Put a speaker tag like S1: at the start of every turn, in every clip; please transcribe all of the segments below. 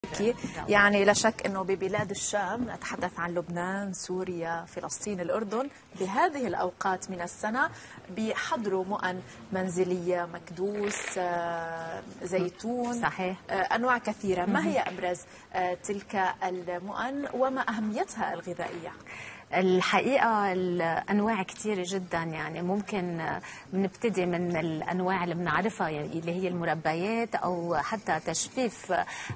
S1: يعني لا شك أنه ببلاد الشام، نتحدث عن لبنان، سوريا، فلسطين، الأردن، بهذه الأوقات من السنة بيحضروا مؤن منزلية، مكدوس، زيتون،
S2: صحيح.
S1: أنواع كثيرة. ما هي أبرز تلك المؤن وما أهميتها الغذائية؟
S2: الحقيقة الأنواع كثيرة جدا، يعني ممكن نبتدي من الأنواع اللي بنعرفها اللي هي المربيات أو حتى تجفيف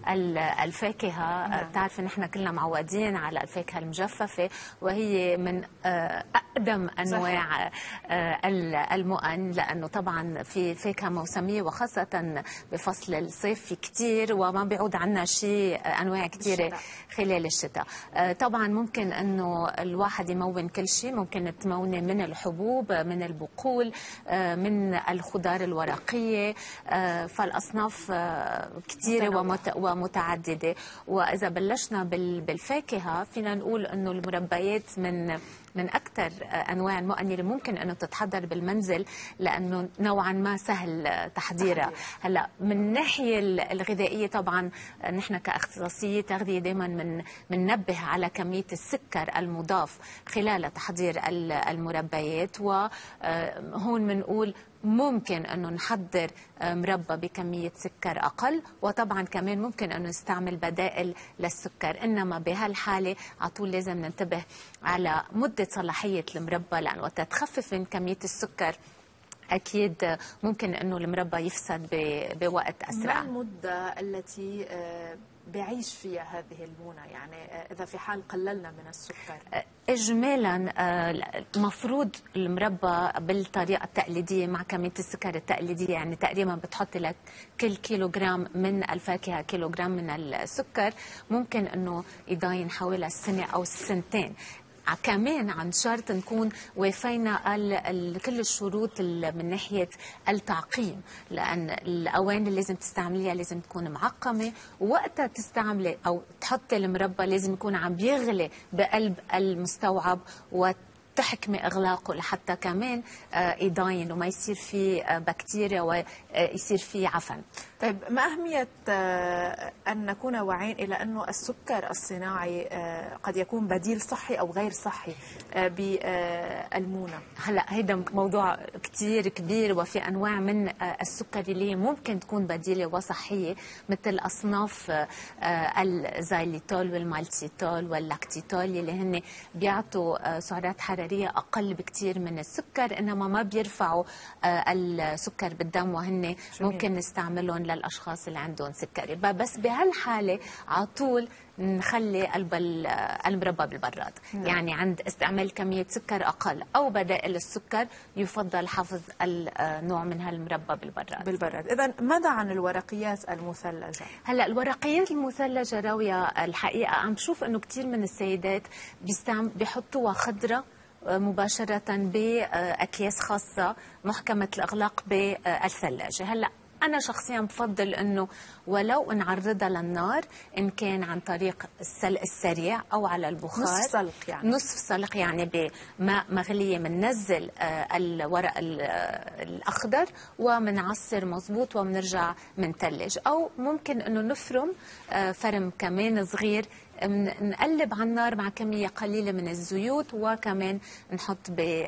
S2: الفاكهة. بتعرف نحن كلنا معودين على الفاكهة المجففة، وهي من أقدم أنواع المؤن، لأنه طبعا في فاكهة موسمية وخاصة بفصل الصيف في كثير، وما بيعود عنا شيء أنواع كثيرة خلال الشتاء. طبعا ممكن أنه الواحد يمون كل شيء، ممكن تموني من الحبوب، من البقول، من الخضار الورقية، فالأصناف كثيرة ومتعددة. وإذا بلشنا بالفاكهة فينا نقول أنه المربيات من أكثر أنواع المؤن اللي ممكن أنه تتحضر بالمنزل، لأنه نوعا ما سهل تحضيرها. هلا من الناحية الغذائية طبعا نحن كاختصاصية تغذية دائما مننبه على كمية السكر المضاف خلال تحضير المربيات، وهون بنقول ممكن أنه نحضر مربى بكمية سكر أقل، وطبعا كمان ممكن أنه نستعمل بدائل للسكر. إنما بهالحالة على طول لازم ننتبه على مدة صلاحية المربى، لأنه وقت تخفف من كمية السكر أكيد ممكن أنه المربى يفسد بوقت أسرع.
S1: ما المدة التي بعيش فيها هذه المونة، يعني إذا في حال قللنا من السكر؟
S2: إجمالا المفروض المربى بالطريقة التقليدية مع كمية السكر التقليدية، يعني تقريبا بتحط لك كل كيلوغرام من الفاكهة كيلوغرام من السكر، ممكن أنه يضاين حوالي السنة أو السنتين. كمان عن شرط نكون وافينا كل الشروط من ناحية التعقيم، لأن الأواني اللي لازم تستعمليها لازم تكون معقمة، ووقتها تستعملي أو تحطي المربى لازم يكون عم بيغلي بقلب المستوعب تحكمي إغلاقه لحتى كمان يضاين وما يصير فيه بكتيريا ويصير فيه عفن.
S1: طيب، ما أهمية أن نكون واعين إلى أنه السكر الصناعي قد يكون بديل صحي أو غير صحي بالمونة؟
S2: هلا هيدا موضوع كتير كبير، وفي أنواع من السكر اللي ممكن تكون بديلة وصحية، مثل أصناف الزايليتول والمالتيتول واللاكتيتول اللي هن بيعطوا سعرات حرارية أقل بكتير من السكر، إنما ما بيرفعوا السكر بالدم، وهن ممكن نستعملهم للأشخاص اللي عندهم سكري. بس بهالحالة على طول نخلي المربى بالبراد. يعني عند استعمال كمية سكر أقل أو بدائل السكر يفضل حفظ النوع من هالمربى بالبراد.
S1: إذن ماذا عن الورقيات المثلجة؟
S2: هلا الورقيات المثلجة راوية، الحقيقة عم بشوف إنه كثير من السيدات بيحطوها خضرة مباشرة بأكياس خاصة محكمة الإغلاق بالثلاجة. هلا أنا شخصيا بفضل أنه ولو نعرضها للنار، إن كان عن طريق السلق السريع أو على البخار، نصف سلق يعني بماء مغلية، مننزل الورق الأخضر ومنعصر مظبوط ومنرجع منتلج، أو ممكن أنه نفرم فرم كمان صغير، نقلب على النار مع كمية قليلة من الزيوت، وكمان نحط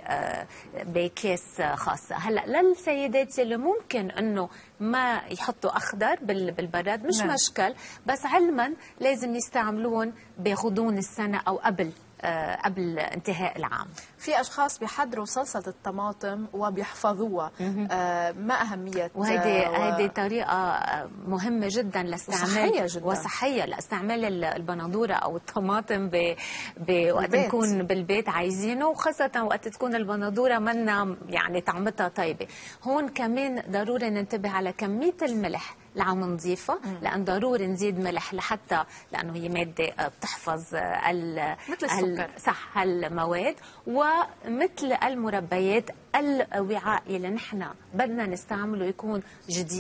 S2: بكيس خاصة. هلا للسيدات اللي ممكن انه ما يحطوا اخضر بالبراد مش مشكل، بس علما لازم يستعملون بغضون السنة او قبل انتهاء العام.
S1: في أشخاص بيحضروا صلصة الطماطم وبيحفظوها، ما أهمية؟
S2: وهيدي طريقة مهمة جدا لاستعمال
S1: وصحية
S2: لاستعمال البندورة أو الطماطم وقت نكون بالبيت عايزينه، وخاصة وقت تكون البندورة منا يعني طعمتها طيبة. هون كمان ضروري ننتبه على كمية الملح اللي عم نضيفها، لأن ضروري نزيد ملح لحتى لأنه هي مادة بتحفظ
S1: مثل السكر،
S2: صح هالمواد. ومثل المربيات، الوعاء اللي نحن بدنا نستعمله يكون جديد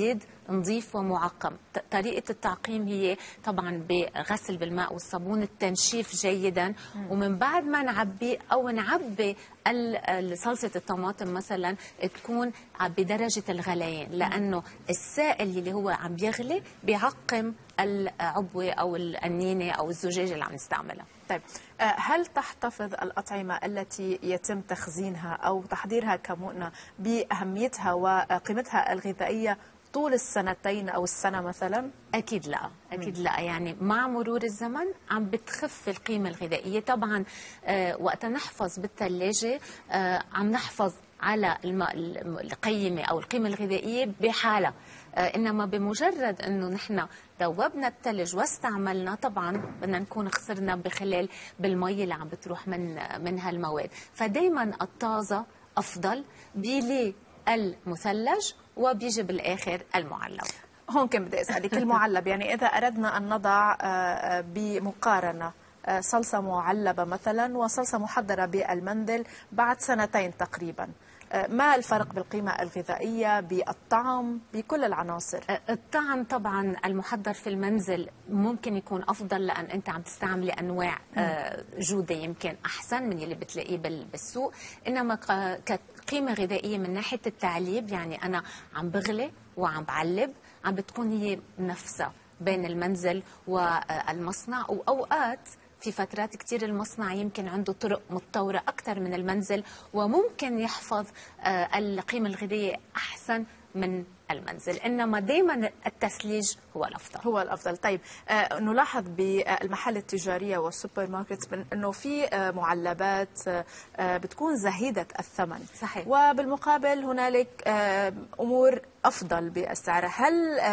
S2: نظيف ومعقم. طريقة التعقيم هي طبعا بغسل بالماء والصابون، التنشيف جيدا، ومن بعد ما نعبي أو نعبي صلصة الطماطم مثلا تكون بدرجة الغليان، لأنه السائل اللي هو عم بيغلي بيعقم العبوة أو القنينة أو الزجاجة اللي عم نستعملها.
S1: طيب، هل تحتفظ الأطعمة التي يتم تخزينها أو تحضيرها كمؤنة بأهميتها وقيمتها الغذائية طول السنتين أو السنة مثلا؟
S2: أكيد لا، أكيد لا. يعني مع مرور الزمن عم بتخف القيمة الغذائية. طبعا وقت نحفظ بالثلاجة عم نحفظ على القيمة أو القيمة الغذائية بحالة، إنما بمجرد أنه نحن ذوبنا الثلج واستعملنا، طبعا بدنا نكون خسرنا بخلال بالمي اللي عم بتروح من هالمواد. فدايما الطازة أفضل، بيلي المثلج وبيجي بالآخر المعلب.
S1: هون كان بدي أسألك المعلب، يعني إذا أردنا أن نضع بمقارنة صلصة معلبة مثلا وصلصة محضرة بالمنزل بعد سنتين تقريبا، ما الفرق بالقيمة الغذائية، بالطعم، بكل العناصر؟
S2: الطعم طبعا المحضر في المنزل ممكن يكون أفضل، لأن أنت عم تستعملي أنواع جودة يمكن أحسن من اللي بتلاقيه بالسوق. إنما كقيمة غذائية من ناحية التعليب، يعني أنا عم بغلي وعم بعلب، عم بتكون هي نفسها بين المنزل والمصنع. وأوقات في فترات كتير المصنع يمكن عنده طرق متطورة أكثر من المنزل، وممكن يحفظ القيمة الغذائية أحسن من المنزل. إنما دائما التثليج هو الأفضل.
S1: هو الأفضل. طيب، نلاحظ بالمحل التجارية والسوبر ماركت أنه في معلبات بتكون زهيدة الثمن.
S2: صحيح.
S1: وبالمقابل هنالك أمور أفضل بالسعر. هل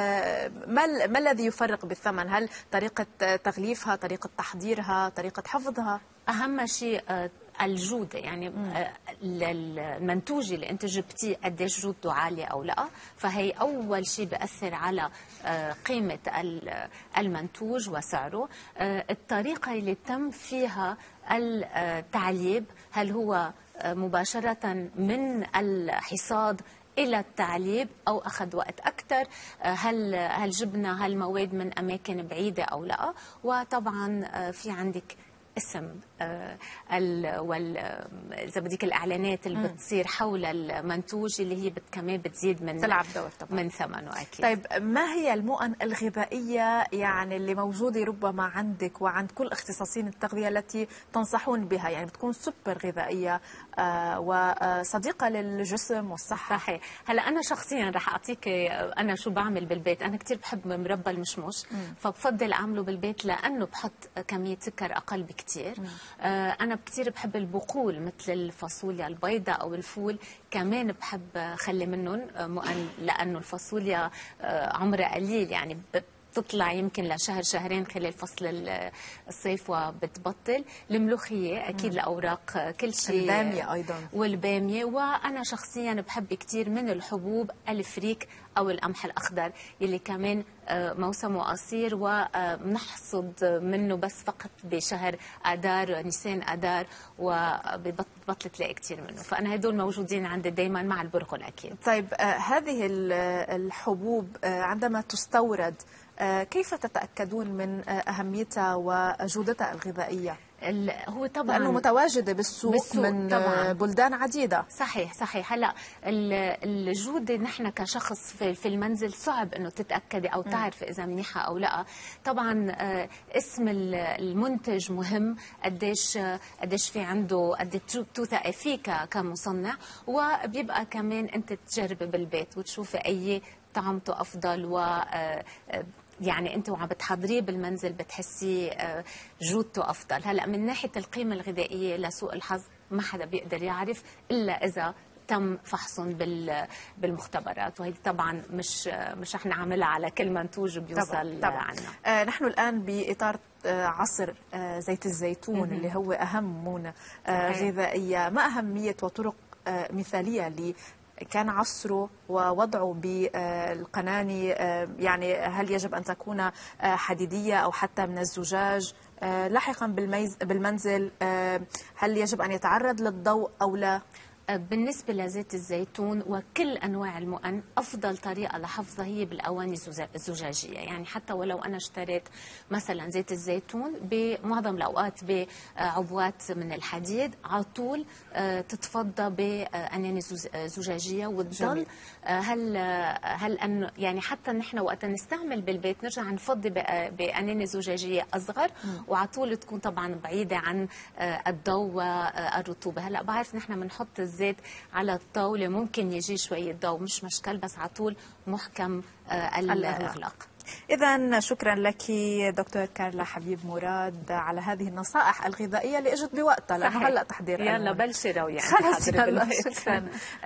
S1: ما الذي يفرق بالثمن؟ هل طريقة تغليفها، طريقة تحضيرها، طريقة حفظها؟
S2: أهم شيء الجودة، يعني المنتوج اللي انت جبتيه قديش جودته عالية او لا. فهي اول شيء بيأثر على قيمة المنتوج وسعره. الطريقة اللي تم فيها التعليب، هل هو مباشرة من الحصاد إلى التعليب أو أخذ وقت أكثر، هل جبنا هالمواد من أماكن بعيدة أو لا. وطبعا في عندك اسم اذا بدك الاعلانات اللي بتصير حول المنتوج اللي هي كمان بتزيد من
S1: تلعب دور طبعا
S2: من ثمنه. اكيد.
S1: طيب، ما هي المؤن الغذائيه يعني اللي موجوده ربما عندك وعند كل اختصاصيين التغذيه التي تنصحون بها، يعني بتكون سوبر غذائيه وصديقه للجسم والصحه؟
S2: صحيح. هلا انا شخصيا رح اعطيك انا شو بعمل بالبيت. انا كثير بحب مربى المشمش، فبفضل اعمله بالبيت لانه بحط كميه سكر اقل بكثير. أنا كثير بحب البقول مثل الفاصوليا البيضاء أو الفول، كمان بحب خلي منهم مؤن، لأنه الفاصوليا عمرها قليل، يعني بتطلع يمكن لشهر شهرين خلال فصل الصيف وبتبطل. الملوخية أكيد الأوراق كل شيء،
S1: البامية أيضا،
S2: والبامية. وأنا شخصيا بحب كثير من الحبوب الفريك أو القمح الأخضر اللي كمان موسمه قصير وبنحصد منه بس فقط بشهر آذار، نيسان آذار، وببطل تلاقي كثير منه. فأنا هدول موجودين عندي دايما مع البرغل أكيد.
S1: طيب، هذه الحبوب عندما تستورد كيف تتأكدون من أهميتها وجودتها الغذائية؟
S2: هو طبعا
S1: لأنه متواجدة بالسوق من طبعاً بلدان عديدة.
S2: صحيح صحيح. هلا الجودة نحن كشخص في المنزل صعب انه تتأكدي او تعرف اذا منيحة او لا. طبعا اسم المنتج مهم، قديش في عنده، قد توثقي فيه كمصنع، وبيبقى كمان انت تجربي بالبيت وتشوفي اي طعمته افضل، و يعني انت وعم بتحضريه بالمنزل بتحسي جودته افضل. هلا من ناحيه القيمه الغذائيه لسوء الحظ ما حدا بيقدر يعرف الا اذا تم فحصهم بالمختبرات، وهي طبعا مش رح نعملها على كل منتوج بيوصل
S1: طبعا.
S2: عنا.
S1: نحن الان باطار عصر زيت الزيتون اللي هو اهم مونه غذائيه. ما اهميه وطرق مثاليه كان عصره ووضعه بالقناني؟ يعني هل يجب أن تكون حديدية أو حتى من الزجاج؟ لاحقا بالمنزل هل يجب أن يتعرض للضوء أو لا؟
S2: بالنسبة لزيت الزيتون وكل أنواع المؤن، أفضل طريقة لحفظها هي بالأواني الزجاجية. يعني حتى ولو أنا اشتريت مثلا زيت الزيتون بمعظم الأوقات بعبوات من الحديد، على طول تتفضى بأناني زجاجية وتضل. هل أنه يعني حتى نحن وقت نستعمل بالبيت نرجع نفضي بأناني زجاجية أصغر، وعلى طول تكون طبعا بعيدة عن الضوء والرطوبة. هلا بعرف نحن بنحط الزيت على الطاولة ممكن يجي شوية ضوء، مش مشكل، بس على طول محكم الإغلاق.
S1: إذا شكرا لك دكتور كارلا حبيب مراد على هذه النصائح الغذائية اللي اجت بوقتها، لأنه هلا تحضير
S2: يلا بلشي رويا.
S1: خلص يلا شكرا.